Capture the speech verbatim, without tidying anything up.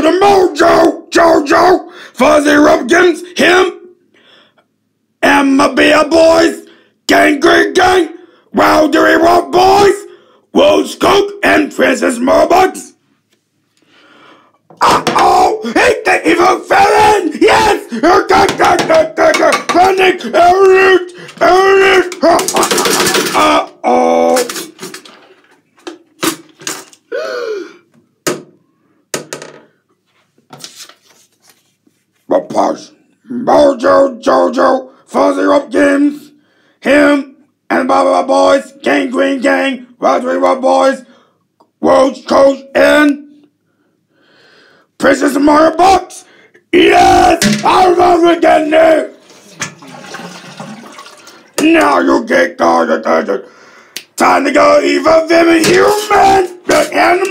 the Mojo, Jojo, Fuzzy Rumpkins, him, and my beer boys, Gang Green Gang, Rowdy Rock Boys, Wolves Cook, and Princess Murbucks. Uh-oh! He think he's a felon! Yes! Panic! Alert! Alert! Uh-oh! Mojo, Jojo, Fuzzy Rumpkins, him, and blah blah boys, Gang Green Gang, Rowdy Rock Boys, Wolves Coach, and Princess Mario Box. Yes! I remember getting there! Now you get guarded. Time to go evil villain human! The animal!